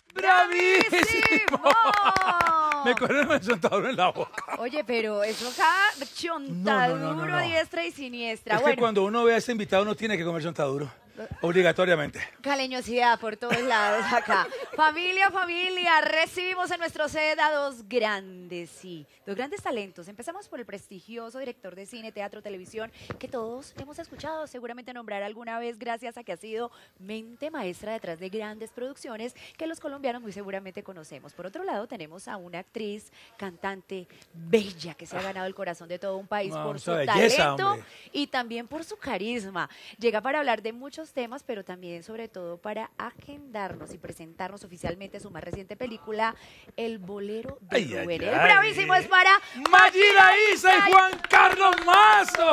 ¡Bravísimo! ¡Bravísimo! Me corre el chontaduro en la boca. Oye, pero eso acá, chontaduro No. diestra y siniestra. Es Bueno, que cuando uno ve a este invitado, uno tiene que comer chontaduro. Obligatoriamente. caleñosidad por todos lados acá. Familia, recibimos en nuestro set a dos grandes, sí, dos grandes talentos. Empezamos por el prestigioso director de cine, teatro, televisión, que todos hemos escuchado seguramente nombrar alguna vez gracias a que ha sido mente maestra detrás de grandes producciones que los colombianos muy seguramente conocemos. Por otro lado, tenemos a una actriz, cantante bella que se ha ganado el corazón de todo un país por su mucha belleza, talento hombre. y también por su carisma. Llega para hablar de muchos temas, pero también sobre todo para agendarnos y presentarnos oficialmente su más reciente película, El Bolero de Ay, ay, Rubén. ay. El bravísimo es para Mayra Isa y Juan Carlos Mazo.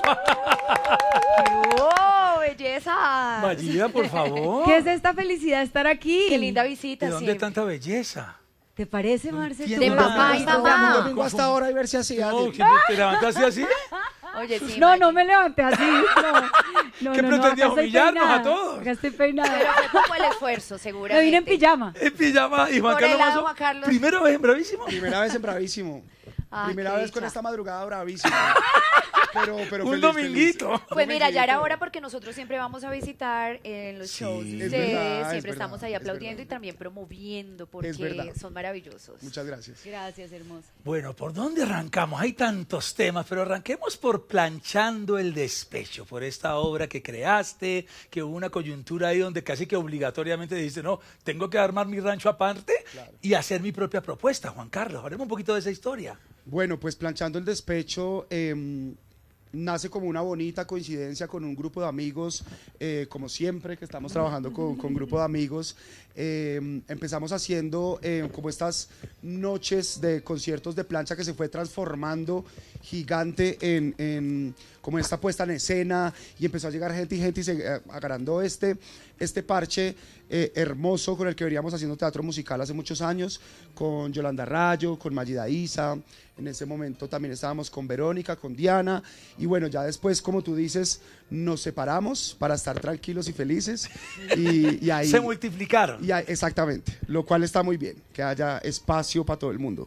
¡Oh, belleza! Mayra, por favor. ¿Qué es esta felicidad estar aquí? Qué linda visita ¿De dónde siempre. tanta belleza? ¿Te parece, Marce? entiendo De papá y nada. mamá. Yo vengo hasta ahora a ver si así. No, ¿que ¿te levantaste así? Oye, sí, No, Maggi. no me levanté así. No, ¿Qué no, pretendías, acá estoy humillarnos a peinada, todos? Acá estoy peinada. Pero fue como el esfuerzo, seguramente. Me vine en pijama. En pijama y Juan Por el Carlos lado, Mazo. Juan Carlos. ¿Primera vez en Bravísimo? Primera vez en Bravísimo. Ah, Primera qué vez con dicha. esta madrugada bravísimo. Pero Un feliz, dominguito. feliz. Pues mira, ya era Dominguito. hora porque nosotros siempre vamos a visitar en los Sí. shows de Es ustedes, verdad, es siempre verdad, estamos ahí es aplaudiendo verdad. y también promoviendo Es porque verdad. son maravillosos. Muchas gracias. Gracias, hermosa. Bueno, ¿por dónde arrancamos? Hay tantos temas, pero arranquemos por Planchando el Despecho, por esta obra que creaste, que hubo una coyuntura ahí donde casi que obligatoriamente dijiste, no, tengo que armar mi rancho aparte y hacer mi propia propuesta. Juan Carlos, hablemos un poquito de esa historia. Bueno, pues Planchando el Despecho nace como una bonita coincidencia con un grupo de amigos, como siempre que estamos trabajando con grupo de amigos. Empezamos haciendo como estas noches de conciertos de plancha que se fue transformando gigante como esta puesta en escena y empezó a llegar gente y se agarrando este parche hermoso con el que veníamos haciendo teatro musical hace muchos años, con Yolanda Rayo, con Mayra Isa. En ese momento también estábamos con Verónica, con Diana, y bueno, ya después, como tú dices, nos separamos para estar tranquilos y felices, y ahí... Se multiplicaron. Exactamente, lo cual está muy bien, que haya espacio para todo el mundo.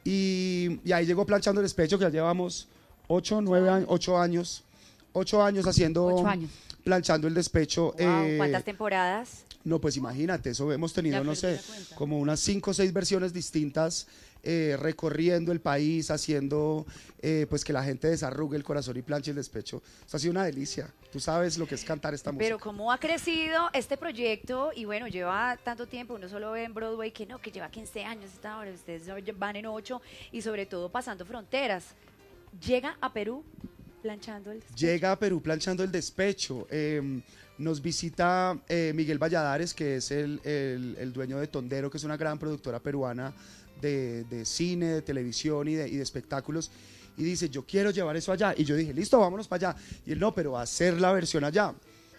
Y ahí llegó Planchando el Despecho, que ya llevamos 8 años haciendo... 8 años. Planchando el Despecho. Wow, ¿cuántas temporadas? No, pues imagínate, eso hemos tenido, Ya no perdí sé, la cuenta. como unas 5 o 6 versiones distintas, recorriendo el país, haciendo pues que la gente desarrugue el corazón y planche el despecho. Eso ha sido una delicia. Tú sabes lo que es cantar esta música. Pero cómo ha crecido este proyecto y bueno, lleva tanto tiempo, uno solo ve en Broadway que no, que lleva 15 años esta hora, ustedes van en 8 y sobre todo pasando fronteras. Llega a Perú planchando el despecho. Llega a Perú planchando el despecho. Nos visita Miguel Valladares, que es el dueño de Tondero, que es una gran productora peruana de cine, de televisión y de espectáculos. Y dice, yo quiero llevar eso allá. Y yo dije, listo, vámonos para allá. Y él, no, pero va a hacer la versión allá.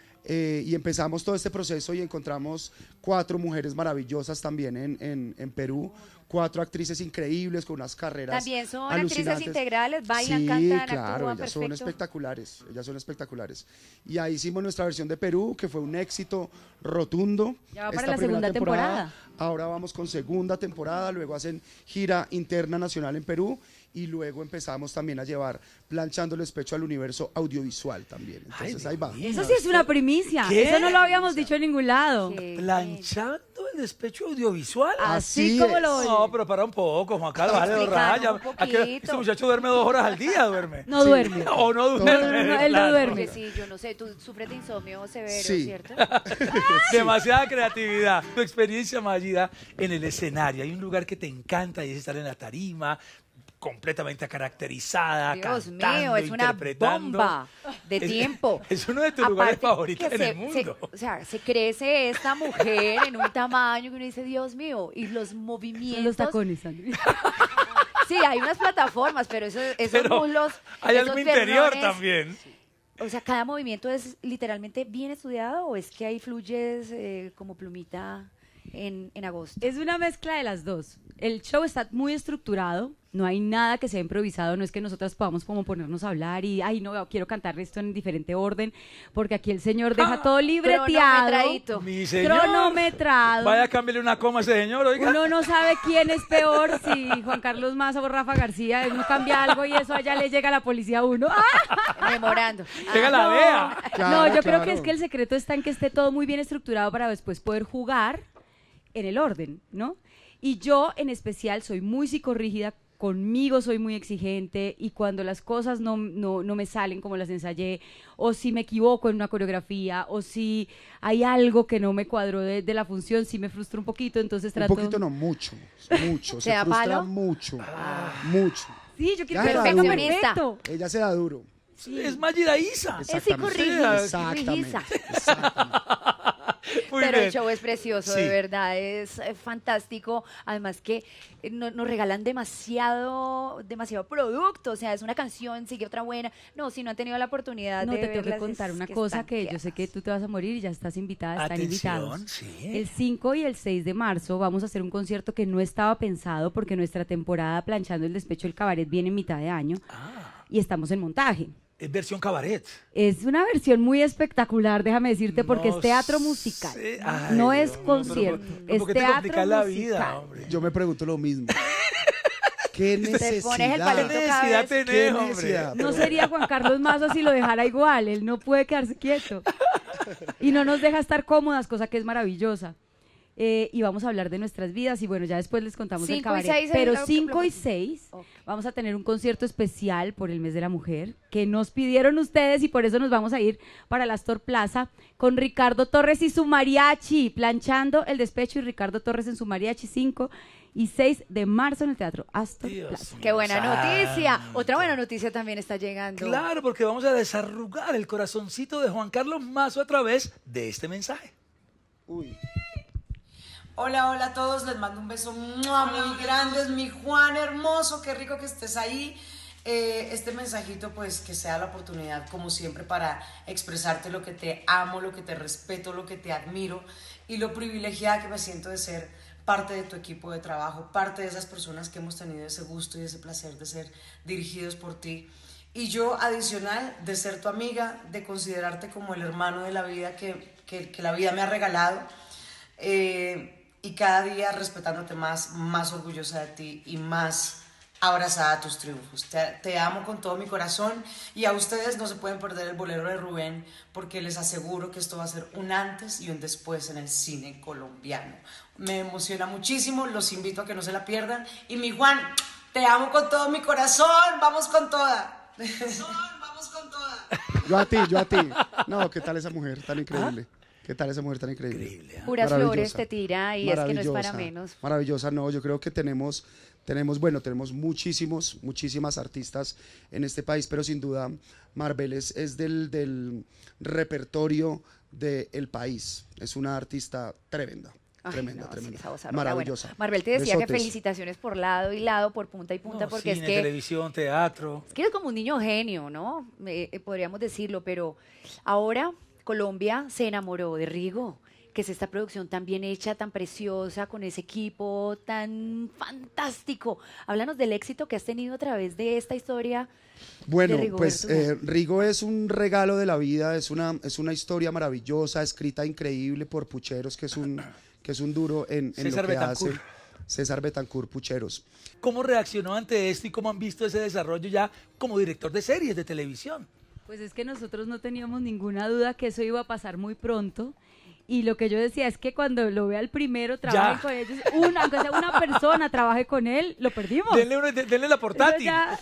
Y empezamos todo este proceso y encontramos 4 mujeres maravillosas también en Perú, 4 actrices increíbles con unas carreras También son alucinantes. actrices integrales, bailan, Sí, cantan, claro, actúan, ellas son perfecto. espectaculares, ellas son espectaculares. Y ahí hicimos nuestra versión de Perú, que fue un éxito rotundo. Ya va para Esta la primera segunda temporada. Ahora vamos con segunda temporada, luego hacen gira interna nacional en Perú y luego empezamos también a llevar Planchando el Despecho al universo audiovisual también. Entonces Ay, ahí va. Dios mío. Eso sí es una primicia. ¿Qué? Eso no lo habíamos dicho en ningún lado. Qué Planchando el despecho audiovisual. Así Así como es. lo oye. No, pero para un poco, Juan Carlos, dale dos Explícanos rayas. un Aquí, poquito. este muchacho duerme 2 horas al día, duerme. No duerme. O no duerme. no, él no claro. duerme. Oye, sí, yo no sé, tú sufres de insomnio severo, Sí. ¿cierto? Demasiada creatividad. Tu experiencia, Mayra, en el escenario. Hay un lugar que te encanta y es estar en la tarima, completamente caracterizada, Dios cantando, mío, es una interpretando. bomba de Es- tiempo. Es uno de tus lugares Aparte favoritos que en el mundo. o sea, se crece esta mujer en un tamaño que uno dice, Dios mío, y los movimientos. Los tacones, Sandri. Sí, hay unas plataformas, pero esos Pero muslos. hay esos algo interior piernones, también. O sea, cada movimiento es literalmente bien estudiado o es que ahí fluyes como plumita en agosto? Es una mezcla de las dos. El show está muy estructurado, no hay nada que sea improvisado, no es que nosotras podamos como ponernos a hablar y, ay, no, quiero cantar esto en diferente orden, porque aquí el señor deja todo libreteado, Cronometradito. Mi señor. cronometrado. Vaya a cambiarle una coma a ese señor, oiga. Uno no sabe quién es peor, si Juan Carlos Maza o Rafa García, uno cambia algo y eso allá le llega a la policía a uno. ¡Ah! Memorando. Llega la DEA. No, yo creo Claro. que es que el secreto está en que esté todo muy bien estructurado para después poder jugar en el orden, ¿no? Y yo, en especial, soy muy psicorrígida, conmigo soy muy exigente y cuando las cosas no me salen como las ensayé, o si me equivoco en una coreografía, o si hay algo que no me cuadró de la función, sí me frustro un poquito, entonces trato... Un poquito no, mucho. ¿Se Se da frustra palo? mucho. Mucho. Sí, yo quiero Ya que lo era tenga duro. perfecto. Ella se da duro. Es Mayra Isa. Exactamente. psicorrígida. Exactamente. Muy Pero el bien. show es precioso, Sí. de verdad, es fantástico. Además que nos regalan demasiado producto. O sea, es una canción, sigue otra buena. No, si no han tenido la oportunidad No, de te tengo que verlas, contar es una que cosa están que yo sé que tiernas. tú te vas a morir y ya estás invitada, están Atención, invitados. sí. El 5 y el 6 de marzo vamos a hacer un concierto que no estaba pensado porque nuestra temporada Planchando el Despecho del Cabaret viene en mitad de año y estamos en montaje. Es versión cabaret. Es una versión muy espectacular, déjame decirte, porque No es teatro musical. sé. Ay, No Dios es mío, concierto, pero es ¿por qué te teatro complicas la musical. vida, hombre? Yo me pregunto lo mismo. ¿Qué necesidad? pones el ¿Qué palito cada necesidad vez. ¿Qué tenés, hombre? necesidad? No sería Juan Carlos Mazo si lo dejara igual, él no puede quedarse quieto. Y no nos deja estar cómodas, cosa que es maravillosa. Y vamos a hablar de nuestras vidas y bueno, ya después les contamos el 5 y cabaret. 6 Pero es lo que 5 y propongo. 6 Ok. vamos a tener un concierto especial por el mes de la mujer que nos pidieron ustedes y por eso nos vamos a ir para la Astor Plaza con Ricardo Torres y su mariachi, Planchando el Despecho y Ricardo Torres en su mariachi 5 y 6 de marzo en el Teatro Astor Dios Plaza. mío Qué buena noticia. santo. Otra buena noticia también está llegando. Claro, porque vamos a desarrugar el corazoncito de Juan Carlos Mazo a través de este mensaje. Uy. Hola, hola a todos, les mando un beso muy grande, es mi Juan hermoso, qué rico que estés ahí. Este mensajito pues que sea la oportunidad como siempre para expresarte lo que te amo, lo que te respeto, lo que te admiro y lo privilegiada que me siento de ser parte de tu equipo de trabajo, parte de esas personas que hemos tenido ese gusto y ese placer de ser dirigidos por ti. Y yo adicional de ser tu amiga, de considerarte como el hermano de la vida que la vida me ha regalado. Y cada día respetándote más orgullosa de ti y más abrazada a tus triunfos. Te amo con todo mi corazón y a ustedes no se pueden perder el bolero de Rubén porque les aseguro que esto va a ser un antes y un después en el cine colombiano. Me emociona muchísimo, los invito a que no se la pierdan y mi Juan, te amo con todo mi corazón, vamos con toda. Vamos con toda. Yo a ti. No, ¿qué tal esa mujer tan increíble? ¿Qué tal esa mujer tan increíble? Increíble. Puras Maravillosa. flores te tira y es que no es para Maravillosa, menos. Maravillosa, no, yo creo que tenemos muchísimas artistas en este país, pero sin duda Marvel es del repertorio del país. Es una artista tremenda. Ay, Tremenda, no, sí, tremenda. esa voz arroja. Maravillosa. Bueno, Marvel te decía que Besotes. felicitaciones por lado y lado, por punta y punta, No, porque cine, es que televisión, teatro. eres como un niño genio, ¿no? Podríamos decirlo, pero ahora Colombia se enamoró de Rigo, que es esta producción tan bien hecha, tan preciosa, con ese equipo tan fantástico. Háblanos del éxito que has tenido a través de esta historia. Bueno, de Rigoberto pues Urán. Rigo es un regalo de la vida, es una historia maravillosa, escrita increíble por Pucheros, que es un duro en César lo que Betancourt. hace. César Betancourt Pucheros. ¿Cómo reaccionó ante esto y cómo han visto ese desarrollo ya como director de series de televisión? Pues es que nosotros no teníamos ninguna duda que eso iba a pasar muy pronto. Y lo que yo decía es que cuando lo vea el primero, trabaje Ya. con ellos, aunque sea una persona, trabaje con él, lo perdimos. Denle la portátil.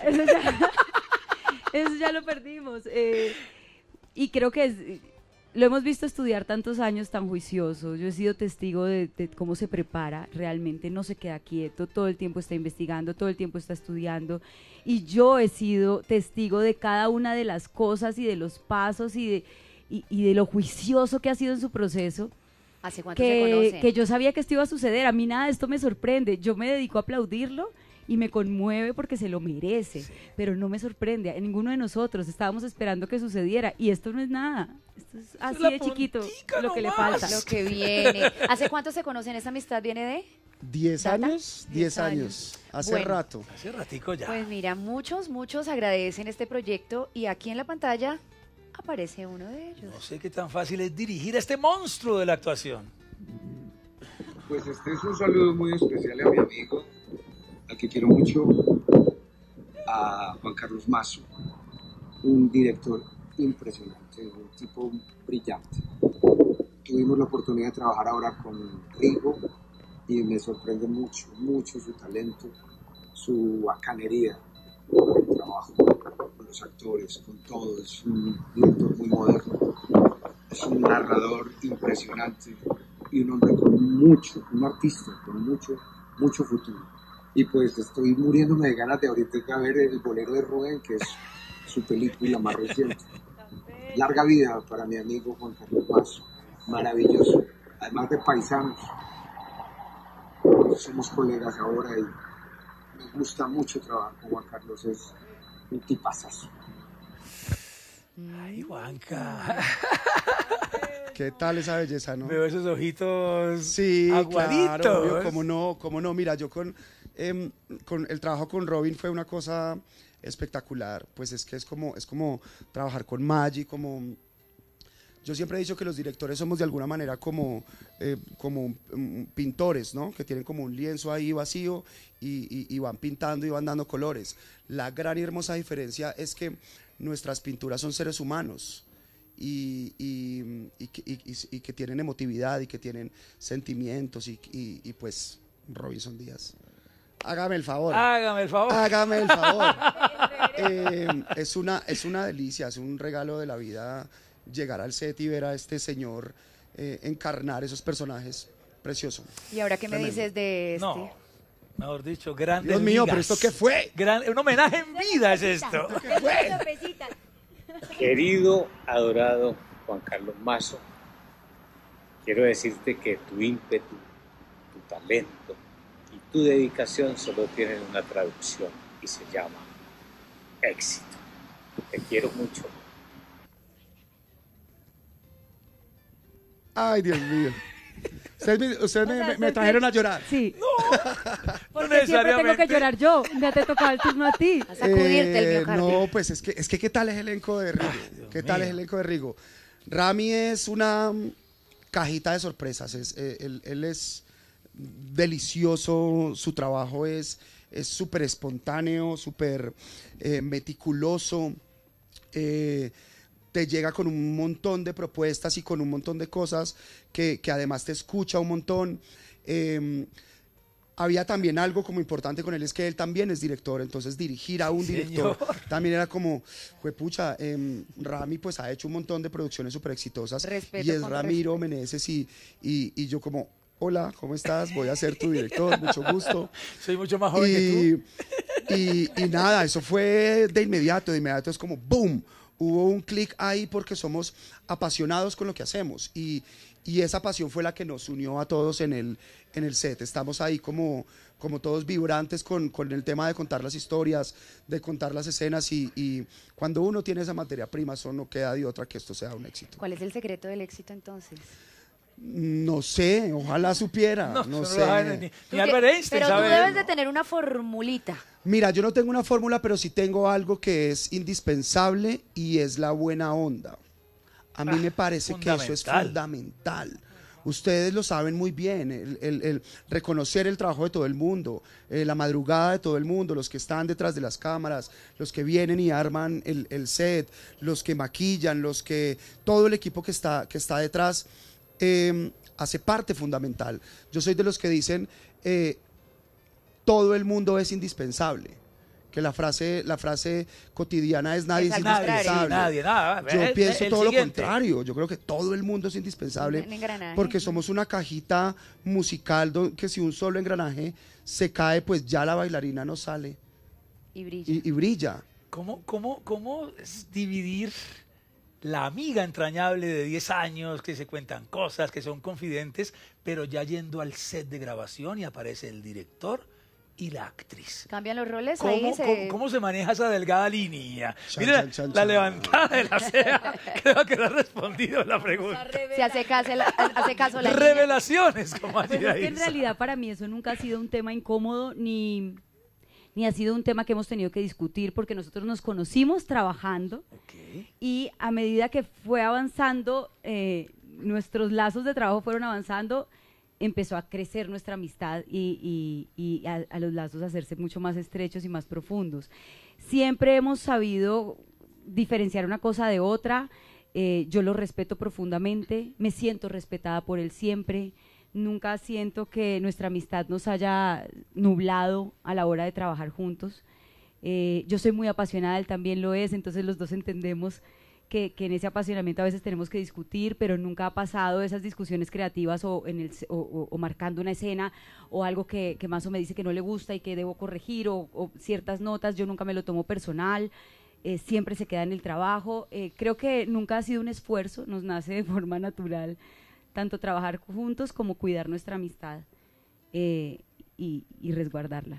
Eso ya lo perdimos. Y creo que lo hemos visto estudiar tantos años tan juicioso. Yo he sido testigo de cómo se prepara realmente, no se queda quieto, todo el tiempo está investigando, todo el tiempo está estudiando. Y yo he sido testigo de cada una de las cosas y de los pasos y de lo juicioso que ha sido en su proceso. ¿Hace cuánto se conocen? Que yo sabía que esto iba a suceder. A mí nada de esto me sorprende. Yo me dedico a aplaudirlo y me conmueve porque se lo merece, pero no me sorprende a ninguno de nosotros. Estábamos esperando que sucediera y esto no es nada. Esto es así la de chiquito puntica lo que le nomás. falta. Lo que viene. ¿Hace cuánto se conocen? ¿Esa amistad viene de? 10 ¿Data? años, 10 años, hace Bueno. rato. Hace ratico ya. Pues mira, muchos agradecen este proyecto y aquí en la pantalla aparece uno de ellos. No sé qué tan fácil es dirigir a este monstruo de la actuación. Pues este es un saludo muy especial a mi amigo, al que quiero mucho, a Juan Carlos Mazo, un director impresionante, un tipo brillante. Tuvimos la oportunidad de trabajar ahora con Rigo y me sorprende mucho, mucho su talento, su bacanería con el trabajo, con los actores, con todo. Es un director muy moderno, es un narrador impresionante y un hombre con mucho, un artista con mucho, mucho futuro. Y pues estoy muriéndome de ganas de ahorita ver El bolero de Rubén, que es su película más reciente. Larga vida para mi amigo Juan Carlos Mazo, maravilloso, además de paisanos. Somos colegas ahora y me gusta mucho trabajar con Juan Carlos, es un tipazazo. Ay, Juanca. ¿Qué tal esa belleza, no? Veo esos ojitos Sí, aguaditos. claro, obvio, cómo no. Mira, yo con el trabajo con Robin fue una cosa espectacular. Pues es que es como trabajar con Maggi, como... Yo siempre he dicho que los directores somos de alguna manera como pintores, ¿no? Que tienen como un lienzo ahí vacío y van pintando y van dando colores. La gran y hermosa diferencia es que nuestras pinturas son seres humanos y que tienen emotividad y que tienen sentimientos y pues Robinson Díaz. Hágame el favor. Hágame el favor. Hágame el favor. Es una delicia, es un regalo de la vida llegar al set y ver a este señor encarnar esos personajes. Precioso. ¿Y ahora qué me Tremendo. dices de este? No, mejor dicho, grandes Dios mío, ligas. pero ¿esto qué fue? Un homenaje en vida es esto. ¿Qué fue? Querido, adorado Juan Carlos Mazo, quiero decirte que tu ímpetu, tu talento y tu dedicación solo tienen una traducción y se llama éxito. Te quiero mucho. Ay, Dios mío. Ustedes me trajeron a llorar. Sí. Porque No siempre tengo que necesariamente. llorar yo. Ya te tocaba el turno a ti. A sacudirte el miocardio. No, pues es que ¿qué tal es el elenco de Rigo? ¿Qué tal es el elenco de Rigo? Rami es una cajita de sorpresas. Él es delicioso, su trabajo es súper espontáneo, súper meticuloso. Te llega con un montón de propuestas y con un montón de cosas que además te escucha un montón. Había también algo como importante con él, es que él también es director, entonces dirigir a un Sí, director señor. también era como, juepucha, Rami pues ha hecho un montón de producciones súper exitosas Respeto y es con Ramiro Meneses y yo como, hola, ¿cómo estás? Voy a ser tu director, mucho gusto. Soy mucho más joven que tú. Y nada, eso fue de inmediato es como ¡boom! Hubo un clic ahí porque somos apasionados con lo que hacemos y esa pasión fue la que nos unió a todos en el set. Estamos ahí como todos vibrantes con el tema de contar las historias, de contar las escenas y cuando uno tiene esa materia prima, eso no queda de otra que esto sea un éxito. ¿Cuál es el secreto del éxito entonces? No sé, ojalá supiera, no eso no sé. lo sabe ni Tú Albert que- Einstein pero tú sabe debes eso. de tener una formulita. Mira, yo no tengo una fórmula, pero sí tengo algo que es indispensable y es la buena onda. A mí me parece que eso es fundamental. Ustedes lo saben muy bien, el reconocer el trabajo de todo el mundo, la madrugada de todo el mundo, los que están detrás de las cámaras, los que vienen y arman el set, los que maquillan, todo el equipo que está detrás, hace parte fundamental. Yo soy de los que dicen, todo el mundo es indispensable. Que la frase cotidiana es nadie es al indispensable. Nadie, nada. Yo pienso El todo siguiente. lo contrario. Yo creo que todo el mundo es indispensable Un engranaje. porque somos una cajita musical que si un solo engranaje se cae, pues ya la bailarina no sale Y brilla. y brilla. ¿Cómo es dividir la amiga entrañable de 10 años, que se cuentan cosas, que son confidentes, pero ya yendo al set de grabación y aparece el director y la actriz. Cambian los roles, ahí ¿Cómo se maneja esa delgada línea? Chan, Mira, chan, chan, la chan. levantada de la ceja, creo que no ha respondido la pregunta. se hace caso la niña. Revelaciones, como Pues así es que en realidad para mí eso nunca ha sido un tema incómodo ni ha sido un tema que hemos tenido que discutir porque nosotros nos conocimos trabajando y a medida que fue avanzando, nuestros lazos de trabajo fueron avanzando, empezó a crecer nuestra amistad y a los lazos a hacerse mucho más estrechos y más profundos. Siempre hemos sabido diferenciar una cosa de otra, yo lo respeto profundamente, me siento respetada por él siempre, nunca siento que nuestra amistad nos haya nublado a la hora de trabajar juntos. Yo soy muy apasionada, él también lo es, entonces los dos entendemos que en ese apasionamiento a veces tenemos que discutir, pero nunca ha pasado esas discusiones creativas o marcando una escena o algo que Mazo me dice que no le gusta y que debo corregir o ciertas notas, yo nunca me lo tomo personal, siempre se queda en el trabajo. Creo que nunca ha sido un esfuerzo, nos nace de forma natural tanto trabajar juntos como cuidar nuestra amistad y resguardarla.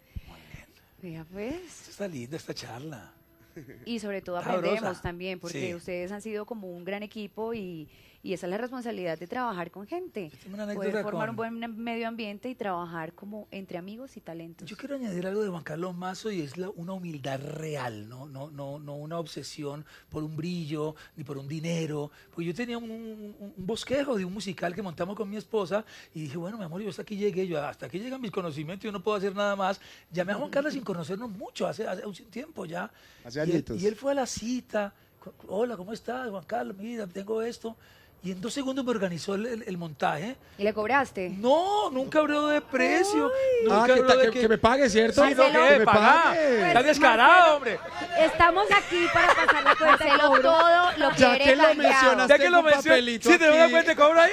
Vea pues. Está linda esta charla. Y sobre todo Sabrosa. aprendemos también, porque Sí. ustedes han sido como un gran equipo y esa es la responsabilidad de trabajar con gente. Yo tengo una Poder anécdota formar con- un buen medio ambiente y trabajar como entre amigos y talentos. Yo quiero añadir algo de Juan Carlos Mazo y es una humildad real, no una obsesión por un brillo ni por un dinero. Porque yo tenía un bosquejo de un musical que montamos con mi esposa y dije, bueno, mi amor, yo hasta aquí llegué, hasta aquí llegan mis conocimientos, yo no puedo hacer nada más. Llamé a Juan Carlos sin conocernos mucho, hace un tiempo ya. Hace Y añitos. y él fue a la cita, hola, ¿cómo estás, Juan Carlos? Mira, tengo esto. Y en 2 segundos me organizó el montaje. ¿Y le cobraste? No, nunca habló de precio. Nunca ¿qué habló tal? de Que me pague, ¿cierto? Sí, no, Marcelo. ¿qué? Que me Pagá. pague. Está descarado, hombre. Estamos aquí para pasar la cuenta de Marcelo cobro. todo lo Ya quiere que lo callado. mencionas, Ya que tengo lo un mencioné, papelito sí, te doy una aquí. cuenta de cobro ahí.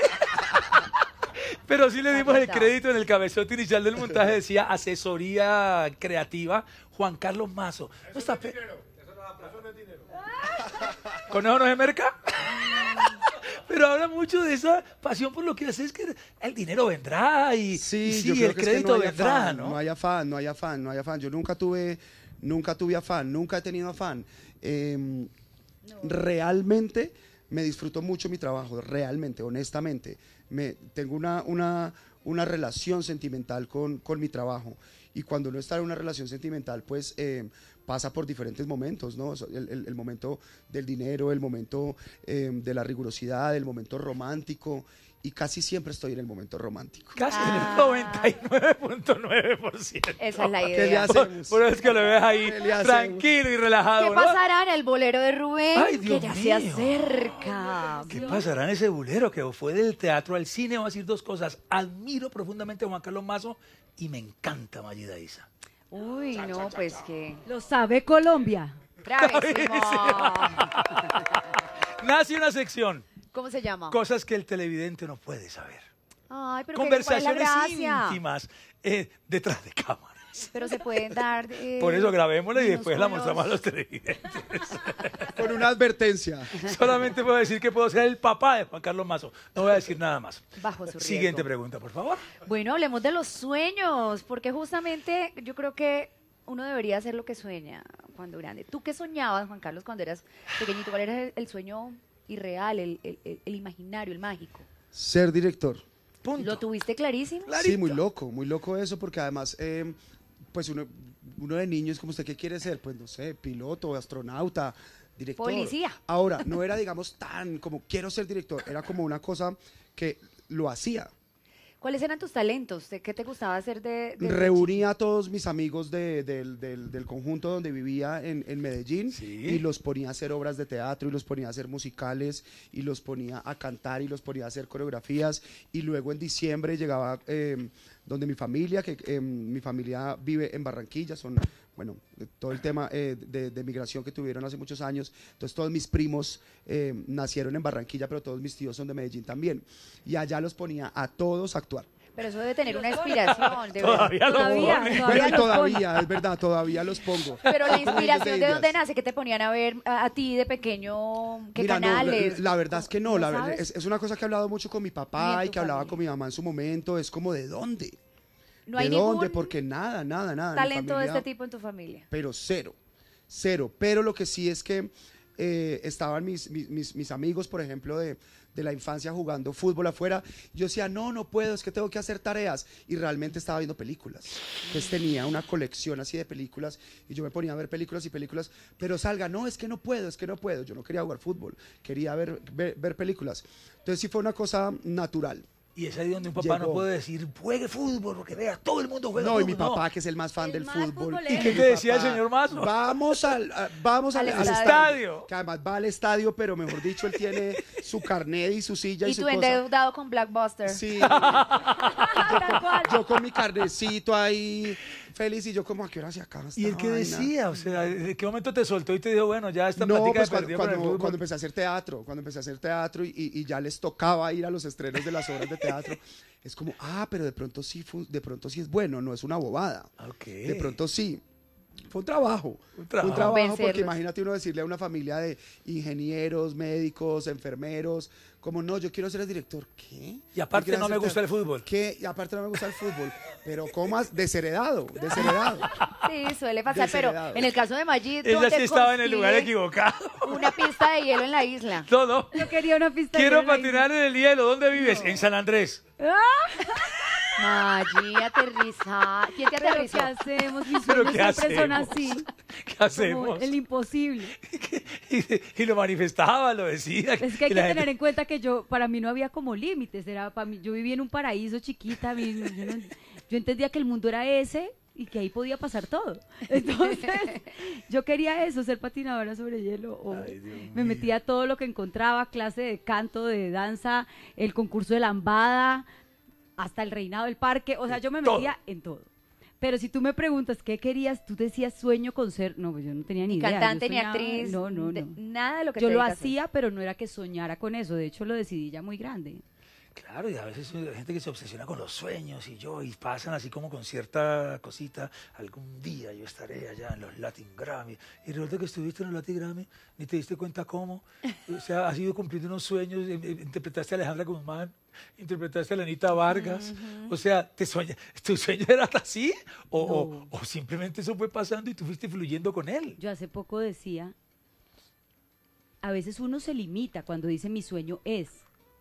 Pero sí le dimos el Apuntado. crédito en el cabezote inicial del montaje, decía asesoría creativa Juan Carlos Mazo. No está ¿Con eso no se merca? Pero habla mucho de esa pasión por lo que hace, es que el dinero vendrá y Sí, y yo creo el que es que crédito no hay vendrá, afán, ¿no? No hay afán. Yo nunca tuve afán, nunca he tenido afán. Realmente me disfruto mucho mi trabajo, realmente, honestamente. Tengo una relación sentimental con mi trabajo. Y cuando uno está en una relación sentimental, pues pasa por diferentes momentos, ¿no? El momento del dinero, el momento de la rigurosidad, el momento romántico. Y casi siempre estoy en el momento romántico. Casi Ah. en el 99.9%. Esa es la ¿Qué le idea. hacemos? Por eso es que lo ves ahí ¿Qué le hacemos? tranquilo y relajado, ¿Qué ¿no? pasará en el bolero de Rubén? Ay, que Dios ya se mío. acerca. ¿Qué pasará en ese bulero que fue del teatro al cine? Voy a decir 2 cosas. Admiro profundamente a Juan Carlos Mazo y me encanta Mayida Isa. Uy, no, pues que... Lo sabe Colombia. Bravísimo. Nace una sección, ¿Cómo se llama? cosas que el televidente no puede saber. Ay, pero Conversaciones ¿cuál es la gracia? íntimas detrás de cámaras. Pero se pueden dar... Por eso grabémosla y unos después la con mostramos a los- los televidentes. Con una advertencia. Solamente puedo decir que puedo ser el papá de Juan Carlos Mazo. No voy a decir nada más. Bajo su riesgo. Siguiente pregunta, por favor. Bueno, hablemos de los sueños, porque justamente yo creo que uno debería hacer lo que sueña cuando grande. ¿Tú qué soñabas, Juan Carlos, cuando eras pequeñito? ¿Cuál era el sueño irreal, el imaginario, el mágico? Ser director. Punto. ¿Lo tuviste clarísimo? Sí, muy loco eso, porque además, pues uno de niño es como usted, ¿qué quiere ser? Pues no sé, piloto, astronauta, director. Policía. Ahora, no era, digamos, tan como quiero ser director, era como una cosa que lo hacía. ¿Cuáles eran tus talentos? ¿De qué te gustaba hacer de Reunía a todos mis amigos del conjunto donde vivía en Medellín Sí. y los ponía a hacer obras de teatro y los ponía a hacer musicales y los ponía a cantar y los ponía a hacer coreografías y luego en diciembre llegaba donde mi familia, que mi familia vive en Barranquilla, son, bueno, todo el tema de migración que tuvieron hace muchos años, entonces todos mis primos nacieron en Barranquilla, pero todos mis tíos son de Medellín también y allá los ponía a todos a actuar. Pero eso debe tener una inspiración, de verdad. Todavía lo Todavía, pone. todavía Bueno, y los todavía, es verdad, todavía los pongo. Pero la Con miles inspiración, ¿de dónde ideas. nace? ¿Qué te ponían a ver a ti de pequeño? ¿Qué Mira, no, canales? la verdad es que no, ¿No la verdad, sabes? es una cosa que he hablado mucho con mi Ni papá en y tu que hablaba familia. con mi mamá en su momento, es como ¿de dónde? No hay ¿De dónde? ningún Porque nada. Mi talento de familia- este tipo en tu familia. pero cero. Pero lo que sí es que estaban mis amigos, por ejemplo, de la infancia jugando fútbol afuera. Yo decía, no puedo, es que tengo que hacer tareas. Y realmente estaba viendo películas. Entonces tenía una colección así de películas y yo me ponía a ver películas y películas. Pero salga, no, es que no puedo. Yo no quería jugar fútbol, quería ver películas. Entonces sí fue una cosa natural. Y es ahí donde un papá no Llegó. puede decir, juegue fútbol, porque vea, todo el mundo juega No, fútbol. y mi papá, que es el más fan El del más fútbol. futbolero. ¿Y qué te decía el señor Mazo? Vamos al Al estadio. Que además va al estadio, pero mejor dicho, él tiene su carnet y su silla y Y su tú cosa. endeudado con Blockbuster. Sí. Tal cual. Yo con mi carnecito ahí, feliz, y yo como, ¿a qué hora se acaba esta ¿Y él qué vaina? decía? O sea, ¿de qué momento te soltó y te dijo, bueno, ya esta No, plática pues de perdido con el fútbol? cuando empecé a hacer teatro y ya les tocaba ir a los estrenos de las obras de teatro, es como, pero de pronto sí es bueno, no es una bobada. Ok. De pronto sí. Fue un trabajo. Un trabajo. Porque Convencerlos. imagínate uno decirle a una familia de ingenieros, médicos, enfermeros, como no, yo quiero ser el director. ¿Qué? Y aparte ¿Quieres no me hacer gusta el teatro? fútbol. ¿Qué? Y aparte no me gusta el fútbol. Pero ¿cómo has? Desheredado. Sí, suele pasar, pero Desheredado. en el caso de Majid, Ella ¿dónde sí estaba en el lugar consigue equivocado. una pista de hielo en la isla? No. Yo quería una pista. de Quiero hielo ahí. patinar en el hielo. ¿Dónde vives? En San Andrés. Majid, aterriza. ¿Quién te ¿Pero aterrizó? qué hacemos? Mis ¿Pero sueños qué siempre son hacemos? así. ¿Qué Como hacemos? el imposible. Y lo manifestaba, lo decía. Es que hay y que la tener gente- en cuenta que para mí no había como límites, para mí, yo vivía en un paraíso chiquita, yo entendía que el mundo era ese y que ahí podía pasar todo. Entonces, yo quería eso, ser patinadora sobre hielo. Ay, Dios Me mío. metía a todo lo que encontraba, clase de canto, de danza, el concurso de lambada, hasta el reinado del parque, o sea, yo me Todo. metía en todo. Pero si tú me preguntas qué querías, tú decías sueño con ser, no, pues yo no tenía ni Ni idea. yo cantante, ni soñaba- actriz. No. Nada de lo que Yo te lo dedicas a hacer. hacía, pero no era que soñara con eso. De hecho, lo decidí ya muy grande. Claro, y a veces hay gente que se obsesiona con los sueños y pasan así como con cierta cosita. Algún día yo estaré allá en los Latin Grammy. Y resulta que estuviste en los Latin Grammy, ni te diste cuenta cómo. O sea, has ido cumpliendo unos sueños, interpretaste a Alejandra Guzmán, interpretaste a Lenita Vargas. O sea, ¿tu sueño era así? O simplemente eso fue pasando y tú fuiste fluyendo con él. Yo hace poco decía, a veces uno se limita cuando dice mi sueño es.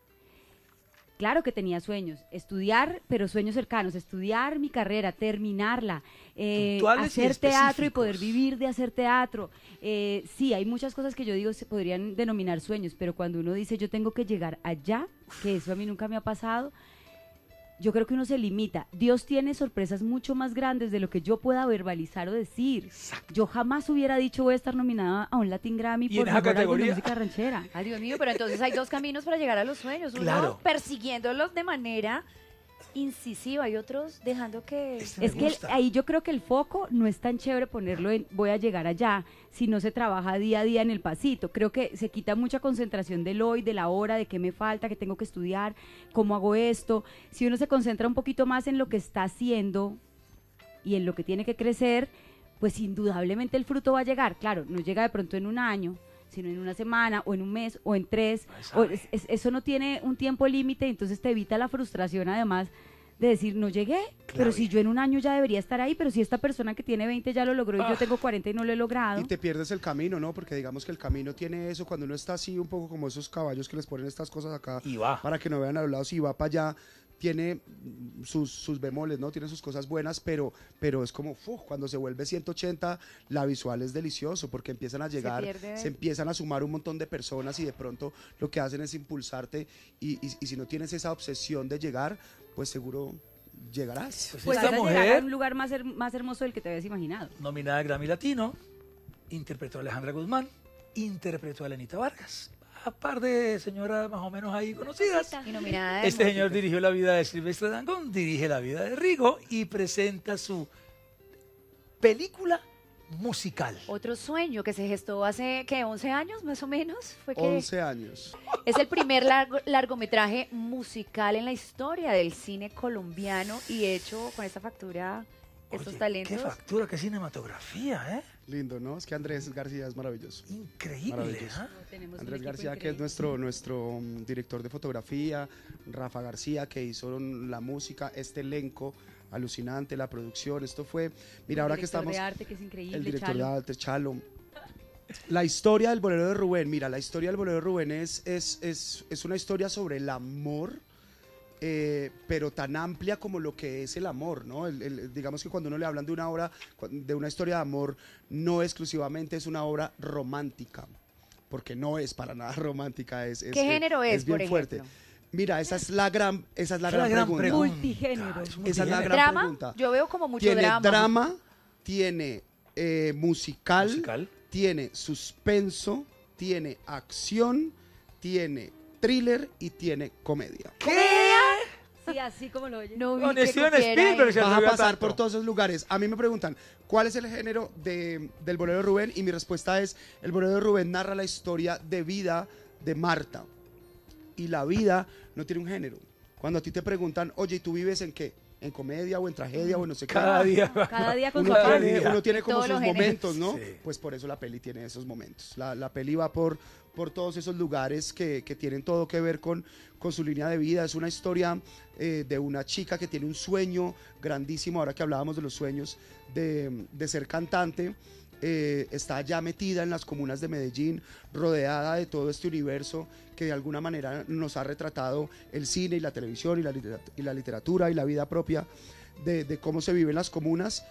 Claro que tenía sueños, estudiar, pero sueños cercanos, estudiar mi carrera, terminarla, Puntuales y hacer teatro y poder específicos. vivir de hacer teatro. Sí, hay muchas cosas que yo digo se podrían denominar sueños, pero cuando uno dice yo tengo que llegar allá, que eso a mí nunca me ha pasado, yo creo que uno se limita. Dios tiene sorpresas mucho más grandes de lo que yo pueda verbalizar o decir. Yo jamás hubiera dicho voy a estar nominada a un Latin Grammy Y por en esa mejor álbum de categoría- música ranchera. Ay, Dios mío, pero entonces hay dos caminos para llegar a los sueños. Uno Claro. persiguiéndolos de manera incisiva y otros dejando que... Este me Es que gusta. ahí yo creo que el foco no es tan chévere ponerlo en voy a llegar allá, si no se trabaja día a día en el pasito. Creo que se quita mucha concentración del hoy, de la hora, de qué me falta, qué tengo que estudiar, cómo hago esto. Si uno se concentra un poquito más en lo que está haciendo y en lo que tiene que crecer, pues indudablemente el fruto va a llegar. Claro, no llega de pronto en un año, sino en una semana o en un mes o en 3. Eso no tiene un tiempo límite, entonces te evita la frustración además de decir, no llegué, pero si yo en un año ya debería estar ahí, pero si esta persona que tiene 20 ya lo logró y yo tengo 40 y no lo he logrado. Y te pierdes el camino, ¿no? Porque digamos que el camino tiene eso, cuando uno está así, un poco como esos caballos que les ponen estas cosas acá, Y va. para que no vean a los lados, y va para allá, tiene sus bemoles, ¿no? Tiene sus cosas buenas, pero es como, cuando se vuelve 180, la visual es delicioso, porque empiezan a llegar, pierde. se empiezan a sumar un montón de personas y de pronto lo que hacen es impulsarte, y si no tienes esa obsesión de llegar, pues seguro llegarás. Pues Pues esta vas a llegar a mujer, un lugar más hermoso del que te habías imaginado. nominada a Grammy Latino, interpretó a Alejandra Guzmán, interpretó a Lenita Vargas. A par de señoras más o menos ahí conocidas. Y nominada de Este señor música. dirigió la vida de Silvestre Dangond, dirige la vida de Rigo y presenta su película musical. Otro sueño que se gestó hace, ¿qué? 11 años más o menos. Fue que 11 años. es el primer largometraje musical en la historia del cine colombiano y hecho con esta factura, estos Oye, talentos. qué factura, qué cinematografía, ¿eh? Lindo, ¿no? Es que Andrés García es maravilloso. Increíble, Maravilloso. ¿ah? Tenemos un Andrés equipo García, que es increíble. nuestro director de fotografía, Rafa García, que hizo la música, este elenco alucinante, la producción, esto fue, mira, ahora que Director estamos, de arte, que es increíble, el director Chalo. de arte, Chalo. La historia del bolero de Rubén, mira, la historia del bolero de Rubén es una historia sobre el amor, pero tan amplia como lo que es el amor, ¿no? Digamos que cuando uno le hablan de una obra, de una historia de amor, no exclusivamente es una obra romántica, porque no es para nada romántica. ¿Qué género es, bien por fuerte. ejemplo? Mira, esa es la gran gran pregunta. Multigénero. Esa es la gran ¿Drama? pregunta. Yo veo como mucho Tiene drama. drama, tiene musical, Musical. tiene suspenso, tiene acción, tiene thriller y tiene comedia. Sí, así como lo oye. No vi Con que Steven copiera Spielberg se eso. Vas a atrevió a pasar tanto. por todos esos lugares. A mí me preguntan, ¿cuál es el género del bolero de Rubén? Y mi respuesta es, el bolero de Rubén narra la historia de vida de Marta. Y la vida no tiene un género. Cuando a ti te preguntan, oye, ¿y tú vives en qué? ¿En comedia o en tragedia o en no sé qué? Cada día. Cada día con su Uno afán. uno tiene como Todos sus los géneros. momentos, ¿no? Sí. Pues por eso la peli tiene esos momentos. La peli va por todos esos lugares que tienen todo que ver con su línea de vida. Es una historia de una chica que tiene un sueño grandísimo, ahora que hablábamos de los sueños, de ser cantante. Está ya metida en las comunas de Medellín, rodeada de todo este universo que de alguna manera nos ha retratado el cine y la televisión y la literatura y la vida propia de cómo se viven las comunas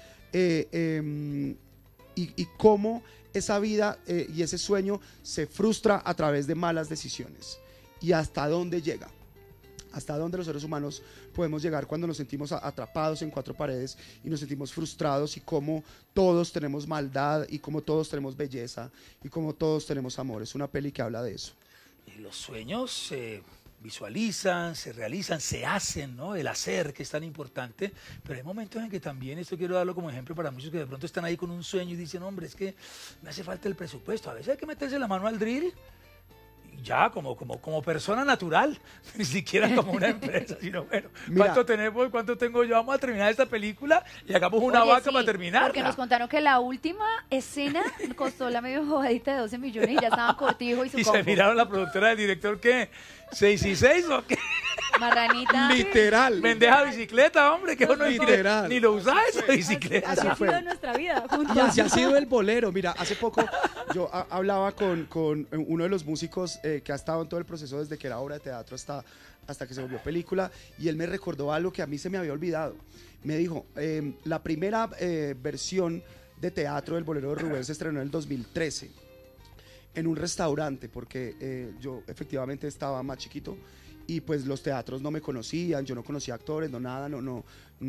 y cómo esa vida y ese sueño se frustra a través de malas decisiones y hasta dónde llega. Hasta dónde los seres humanos podemos llegar cuando nos sentimos atrapados en cuatro paredes y nos sentimos frustrados y cómo todos tenemos maldad y cómo todos tenemos belleza y cómo todos tenemos amor. Es una peli que habla de eso. Y los sueños se visualizan, se realizan, se hacen, ¿no? El hacer, que es tan importante, pero hay momentos en que también, esto quiero darlo como ejemplo para muchos que de pronto están ahí con un sueño y dicen, hombre, es que me hace falta el presupuesto. A veces hay que meterse la mano al drill ya como persona natural, ni siquiera como una empresa, sino bueno, Mira. ¿cuánto tenemos? ¿Cuánto tengo yo? Vamos a terminar esta película y hagamos una Oye, vaca sí, para terminar. Porque nos contaron que la última escena costó la medio jodadita de 12 millones y ya estaban Cortijo y su Y se combo. miraron la productora del director, ¿qué? ¿6 y 6 o qué? Marranita. Literal. Mendeja bicicleta, hombre, que uno Literal. ni lo usa esa bicicleta. Así ha fue. sido nuestra vida juntos. Y así ha sido el bolero. Mira, hace poco yo hablaba con uno de los músicos que ha estado en todo el proceso desde que era obra de teatro hasta que se volvió película, y él me recordó algo que a mí se me había olvidado. Me dijo, la primera versión de teatro del bolero de Rubén se estrenó en el 2013 en un restaurante, porque yo efectivamente estaba más chiquito y pues los teatros no me conocían, yo no conocía actores, no nada, no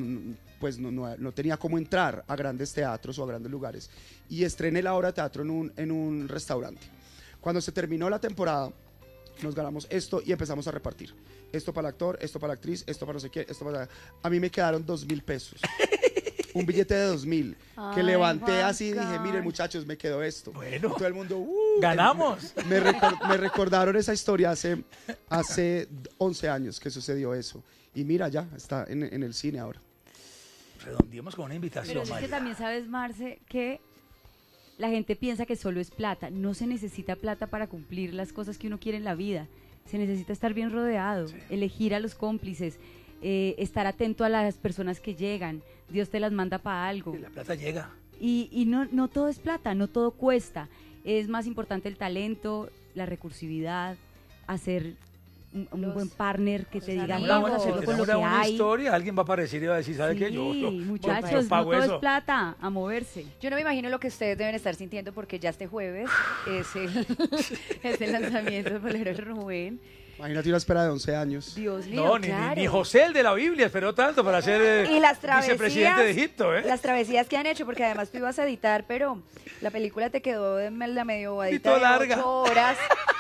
tenía cómo entrar a grandes teatros o a grandes lugares, y estrené la obra de teatro en un restaurante. Cuando se terminó la temporada, nos ganamos esto y empezamos a repartir. Esto para el actor, esto para la actriz, esto para no sé qué, esto para... A mí me quedaron 2.000 pesos. Un billete de 2.000 que Ay, levanté así y dije, Juanca. miren muchachos, me quedó esto. Bueno. Y todo el mundo, Ganamos. Me recordaron esa historia hace 11 años que sucedió eso. Y mira, ya está en el cine ahora. Redondeemos con una Pero invitación, es que Maya. también sabes, Marce, que la gente piensa que solo es plata. No se necesita plata para cumplir las cosas que uno quiere en la vida. Se necesita estar bien rodeado, elegir a los cómplices, estar atento a las personas que llegan. Dios te las manda para algo. La plata llega. Y no todo es plata, no todo cuesta. Es más importante el talento, la recursividad, hacer un Los- buen partner que los te diga, amigos. vamos a Si hacerlo con lo Tenemos que una hay. historia, alguien va a aparecer y va a decir, ¿sabe qué? Sí, Yo muchachos, yo no pago todo eso. es plata, a moverse. Yo no me imagino lo que ustedes deben estar sintiendo porque ya este jueves es el lanzamiento del bolero de Rubén. Imagínate una espera de 11 años. Dios mío, No, ni claro. José el de la Biblia esperó tanto para ser Y las travesías, vicepresidente de Egipto, ¿eh? las travesías que han hecho, porque además tú ibas a editar, pero la película te quedó de la medio bobadita todo de larga. 8 horas.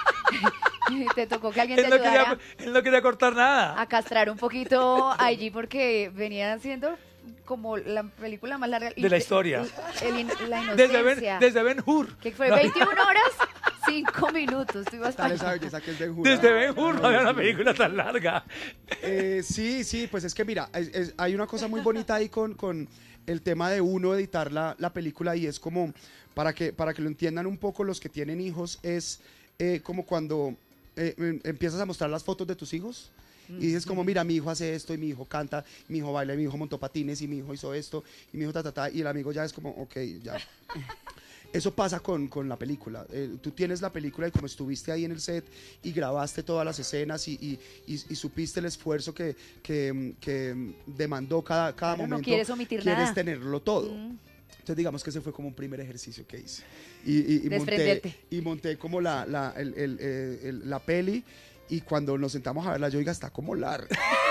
Y te tocó que alguien te Él no, ayudara él no quería cortar nada. a castrar un poquito allí porque venía siendo como la película más larga De la historia. La Desde inocencia. Ben Hur. Que fue No, 21 horas 5 minutos. Tú ibas Tal para esa allá. belleza que es Ben Hur. Desde Ben Hur no había una película tan larga. Sí, pues es que mira, hay una cosa muy bonita ahí con el tema de uno editar la película y es como, para que lo entiendan un poco los que tienen hijos, es como cuando empiezas a mostrar las fotos de tus hijos y dices como, mira, mi hijo hace esto y mi hijo canta, y mi hijo baila, y mi hijo montó patines y mi hijo hizo esto y mi hijo y el amigo ya es como, ok, ya. Eso pasa con la película. Tú tienes la película y como estuviste ahí en el set y grabaste todas las escenas y supiste el esfuerzo que demandó cada momento. No quieres omitir quieres nada. tenerlo todo. Entonces digamos que ese fue como un primer ejercicio que hice. Desprenderte. Monté como la peli y cuando nos sentamos a verla, yo diga, está como larga.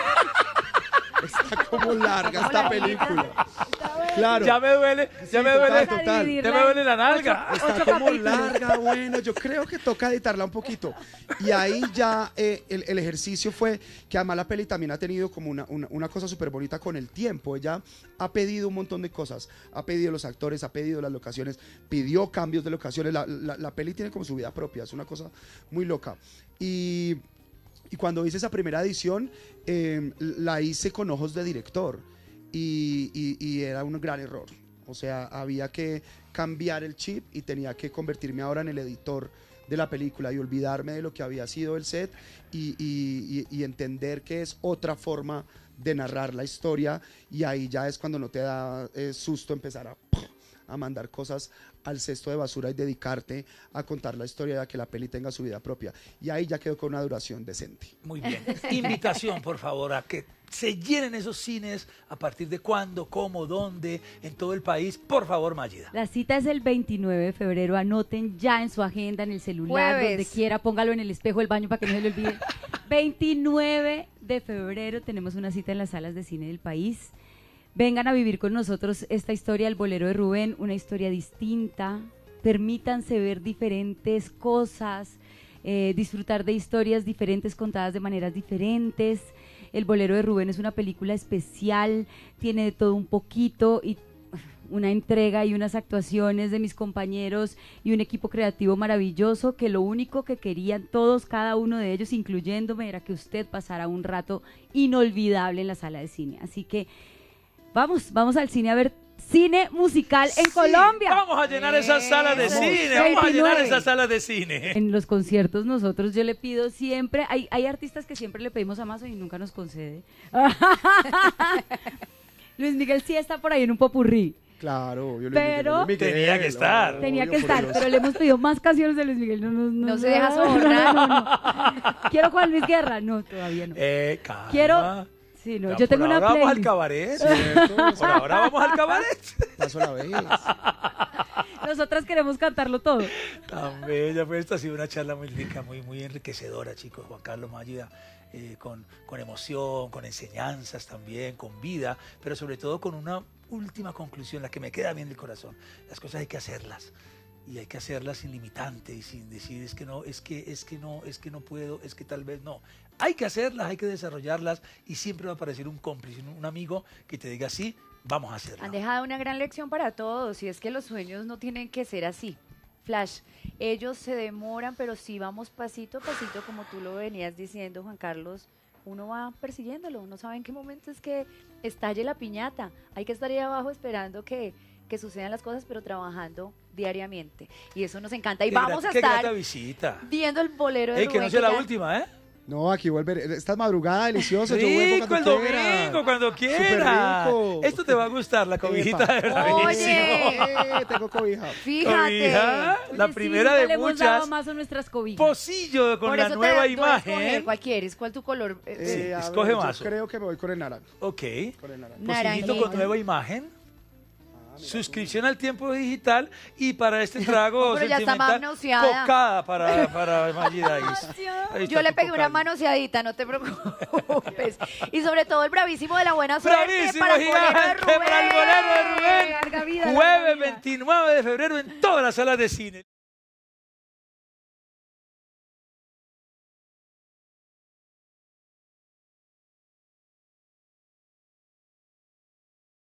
Está como larga esta película. Claro. Ya me duele, ya me duele. Total. Ya me duele la nalga. Está como larga, bueno, yo creo que toca editarla un poquito. Y ahí ya el ejercicio fue que además la peli también ha tenido como una cosa súper bonita con el tiempo. Ella ha pedido un montón de cosas. Ha pedido los actores, ha pedido las locaciones, pidió cambios de locaciones. La peli tiene como su vida propia, es una cosa muy loca. Y cuando hice esa primera edición, la hice con ojos de director y era un gran error. O sea, había que cambiar el chip y tenía que convertirme ahora en el editor de la película y olvidarme de lo que había sido el set y entender que es otra forma de narrar la historia, y ahí ya es cuando no te da susto empezar a mandar cosas al cesto de basura y dedicarte a contar la historia, a que la peli tenga su vida propia. Y ahí ya quedó con una duración decente. Muy bien. Invitación, por favor, a que se llenen esos cines. ¿A partir de cuándo, cómo, dónde? En todo el país. Por favor, Mágida. La cita es el 29 de febrero. Anoten ya en su agenda, en el celular, Jueves. donde quiera. Póngalo en el espejo del baño para que no se le olvide. 29 de febrero tenemos una cita en las salas de cine del país. Vengan a vivir con nosotros esta historia, El Bolero de Rubén, una historia distinta. Permítanse ver diferentes cosas, disfrutar de historias diferentes contadas de maneras diferentes. El Bolero de Rubén es una película especial, tiene de todo un poquito y una entrega y unas actuaciones de mis compañeros y un equipo creativo maravilloso, que lo único que querían todos, cada uno de ellos, incluyéndome, era que usted pasara un rato inolvidable en la sala de cine. Así que vamos al cine a ver cine musical en Colombia. Vamos a llenar esas salas de cine. Vamos a llenar esas salas de cine. En los conciertos nosotros yo le pido siempre, hay artistas que siempre le pedimos a Mazo y nunca nos concede. Luis Miguel sí está por ahí en un popurrí. Claro, yo Pero tenía que estar. Tenía obvio, que estar, por Dios. pero le hemos pedido más canciones de Luis Miguel. No se deja sobornar. no. Quiero Juan Luis Guerra. No, todavía no. Calma. Quiero... Sí, no, Ya, yo tengo por una ahora vamos al playlist. cabaret. ¿Cierto? Por ahora vamos al cabaret. Paso la vez. Nosotras queremos cantarlo todo. Tan bella, pues esta ha sido una charla muy rica, muy enriquecedora, chicos. Juan Carlos Mágida, con emoción, con enseñanzas también, con vida, pero sobre todo con una última conclusión, la que me queda bien del corazón. Las cosas hay que hacerlas. Y hay que hacerlas sin limitante y sin decir es que no puedo, es que tal vez no. Hay que hacerlas, hay que desarrollarlas y siempre va a aparecer un cómplice, un amigo que te diga sí, vamos a hacerlo. Han dejado una gran lección para todos, y es que los sueños no tienen que ser así. Flash, ellos se demoran, pero sí vamos pasito a pasito, como tú lo venías diciendo, Juan Carlos. Uno va persiguiéndolo, uno sabe en qué momento es que estalle la piñata. Hay que estar ahí abajo esperando que sucedan las cosas, pero trabajando diariamente. Y eso nos encanta. Y vamos a Qué grata estar visita. viendo El Bolero de Que Rubén. no sea la ya- última, ¿eh? No, aquí vuelve. Esta madrugada deliciosa. Yo vuelvo Rico el cuando quiera. domingo, cuando quiera. rico. Esto te va a gustar, la cobijita Epa. de verdad. Oye. Tengo cobija. Fíjate. Cobija, la Oye, sí, primera nunca de le hemos dado muchas. más a nuestras cobijas. Pocillo con Por la eso nueva te puedes escoger. imagen. ¿Cuál quieres? ¿Cuál tu color? A escoge ver, mazo. Yo creo que me voy con el naranja. Ok. Con el naranja. Pocillito Naranjita. con nueva imagen. Suscripción al tiempo digital y para este trago Pero ya está sentimental, manoseada. cocada para Mágida. Ahí está Yo le tu pegué una cocada. manoseadita, no te preocupes. Y sobre todo el bravísimo de la buena suerte Bravísimo para el Bolero de gigante Rubén. para el Bolero de Rubén. Larga vida, larga Jueves vida. 29 de febrero en todas las salas de cine.